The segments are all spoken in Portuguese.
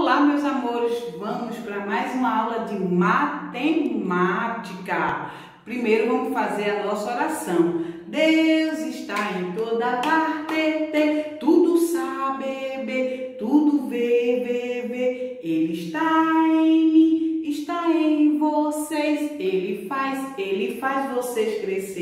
Olá, meus amores, vamos para mais uma aula de matemática. Primeiro vamos fazer a nossa oração. Deus está em toda parte, tudo sabe, tudo vê. Ele está em mim, está em vocês. Ele faz vocês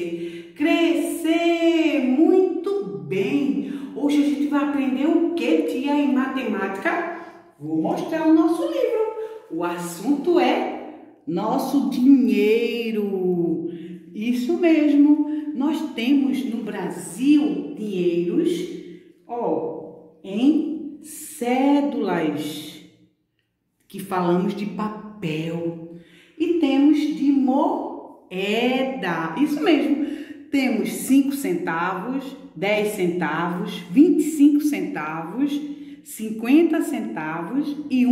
crescer muito bem. Hoje a gente vai aprender o que, tia, em matemática? Vou mostrar o nosso livro. O assunto é nosso dinheiro. Isso mesmo. Nós temos no Brasil dinheiros, em cédulas, que falamos de papel. E temos de moeda. Isso mesmo. Temos 5 centavos, 10 centavos, 25 centavos, 50 centavos e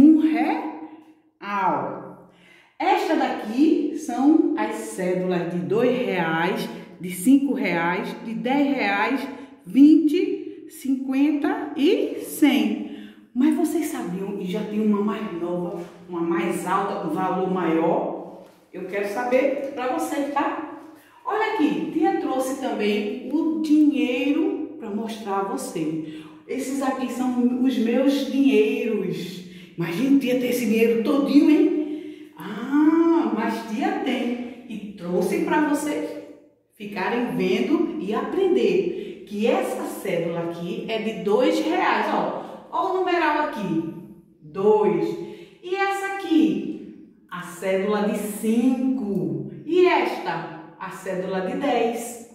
R$1. Esta daqui são as cédulas de R$2, de R$5, de R$10, 20, 50 e 100. Mas vocês sabiam que já tem uma mais nova, uma mais alta, um valor maior? Eu quero saber para vocês, tá? Olha aqui, tia trouxe também o dinheiro para mostrar a vocês. Esses aqui são os meus dinheiros. Imagina tia ter esse dinheiro todinho, hein? Mas tia tem. E trouxe para vocês ficarem vendo e aprender que essa cédula aqui é de R$2. Ó o numeral aqui, 2. E essa aqui, a cédula de 5. E esta? A cédula de 10.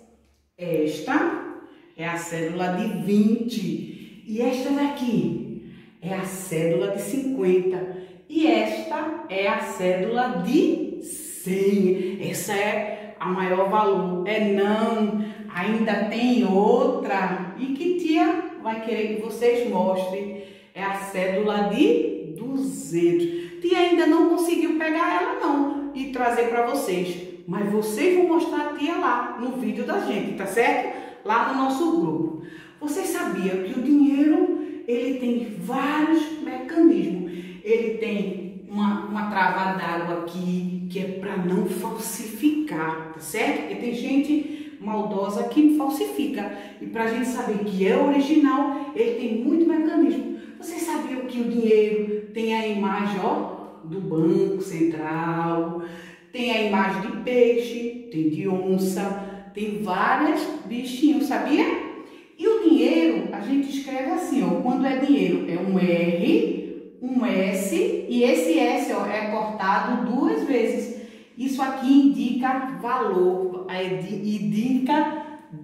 Esta é a cédula de 20. E esta daqui é a cédula de 50. E esta é a cédula de 100. Essa é a maior valor. Não, ainda tem outra. E que tia vai querer que vocês mostrem. É a cédula de 200. Tia ainda não conseguiu pegar ela não e trazer para vocês. Mas vocês vão mostrar a tia lá no vídeo da gente, tá certo? Lá no nosso grupo. Vocês sabiam que o dinheiro, ele tem vários mecanismos. Ele tem uma trava d'água aqui, que é para não falsificar, tá certo? Porque tem gente maldosa que falsifica. E para a gente saber que é original, ele tem muito mecanismo. Vocês sabiam que o dinheiro tem a imagem, do Banco Central, tem a imagem de peixe, tem de onça, tem vários bichinhos, sabia? E o dinheiro, a gente escreve assim, quando é dinheiro, é um R, um S, e esse S, é cortado 2 vezes. Isso aqui indica valor, indica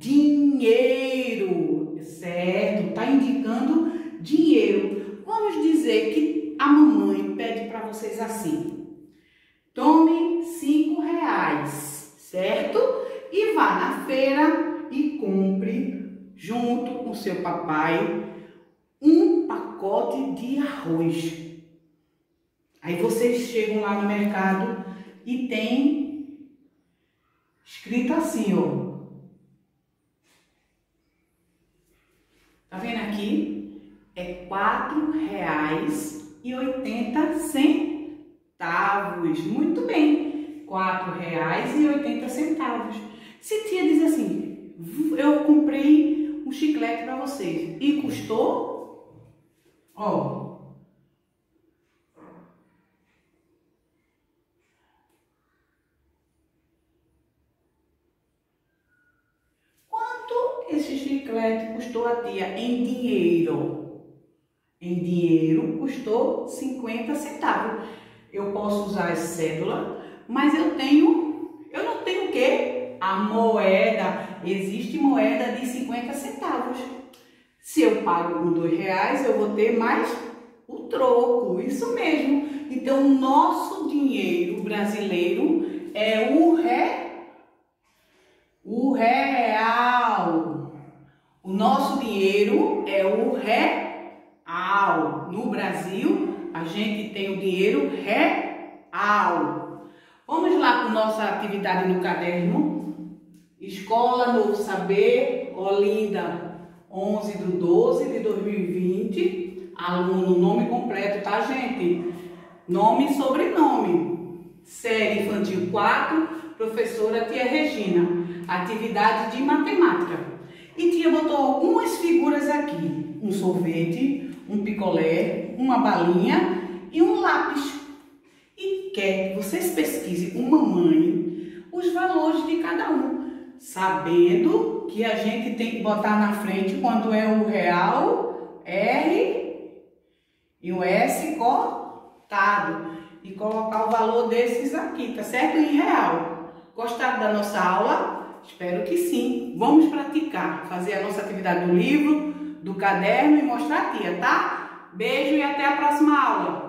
dinheiro, certo? Tá indicando dinheiro. Vamos dizer que a mamãe pede para vocês assim: tome R$5, certo? E vá na feira e compre, junto com seu papai, um pacote de arroz. Aí vocês chegam lá no mercado e tem escrito assim, Tá vendo aqui? É R$4,80. Muito bem, R$4,80. Se tia diz assim, eu comprei um chiclete para vocês e custou, quanto esse chiclete custou a tia em dinheiro? Em dinheiro custou 50 centavos. Eu posso usar a cédula, mas eu não tenho o quê? A moeda. Existe moeda de 50 centavos. Se eu pago com R$2, eu vou ter mais o troco. Isso mesmo. Então, o nosso dinheiro brasileiro é o real. O nosso dinheiro é o real. No Brasil, a gente tem o dinheiro real. Vamos lá para nossa atividade no caderno. Escola Novo Saber, Olinda, 11/12/2020. Aluno, nome completo, tá, gente? gente? Nome e sobrenome. Série Infantil 4, professora Tia Regina. Atividade de matemática. E tia botou algumas figuras aqui. Um sorvete, um picolé, uma balinha e um lápis. E quer que vocês pesquisem com mamãe os valores de cada um, sabendo que a gente tem que botar na frente quando é o real, R e o S cortado. E colocar o valor desses aqui, tá certo? Em real. Gostaram da nossa aula? Espero que sim. Vamos praticar, fazer a nossa atividade do livro, do caderno e mostrar a tia, tá? Beijo e até a próxima aula.